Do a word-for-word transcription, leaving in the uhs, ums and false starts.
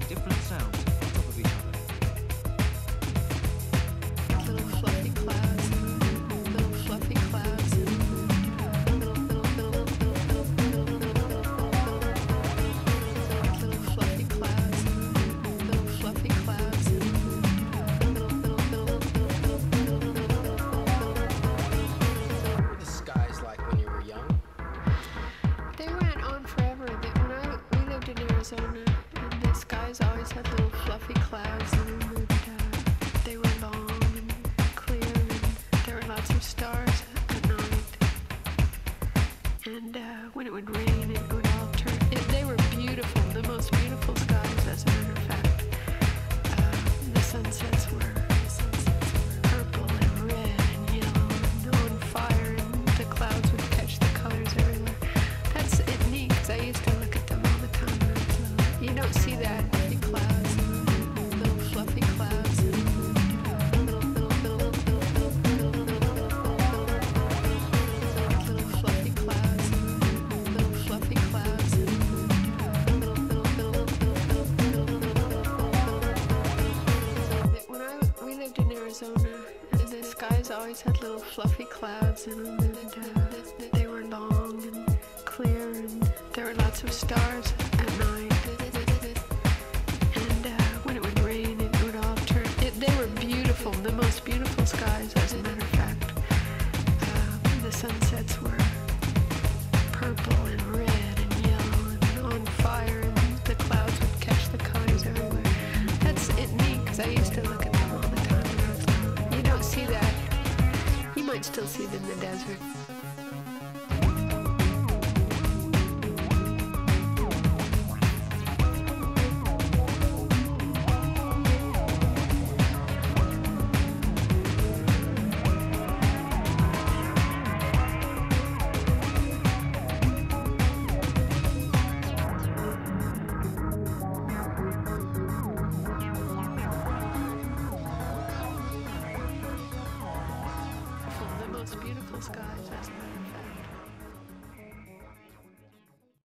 different sounds on top of each other. Little fluffy clouds, little fluffy clouds, little, little, little, little, little, little fluffy clouds, little fluffy clouds, little, little, little, What were the skies like when you were young? They went on forever. They, when I we lived in Arizona, and the skies always had little fluffy clouds in them, and uh, they were long and clear, and there were lots of stars at night. And uh, when it would rain, it would all turn. It, they were beautiful, the most beautiful skies, as a matter of fact. Uh, the sunsets were the sunsets were purple and red and yellow and on fire, and the clouds would catch the colors everywhere. That's it neat, because I used to look at them all the time when I was little. You don't see that in clouds, little fluffy clouds, little, little, little, little, little, little fluffy clouds, little fluffy clouds, little, little, little, When I we lived in Arizona, and the skies always had little fluffy clouds in them, and uh, they were long and clear, and there were lots of stars at night. And uh, when it would rain, it would all turn. It, they were beautiful, the most beautiful skies, as a matter of fact. Uh, the sunsets were purple and red and yellow and on fire, and the clouds would catch the colors everywhere. That's it neat, because I used to look at them all the time when I was little. You don't see that. You might still see them in the desert. The most beautiful skies, as a matter of fact.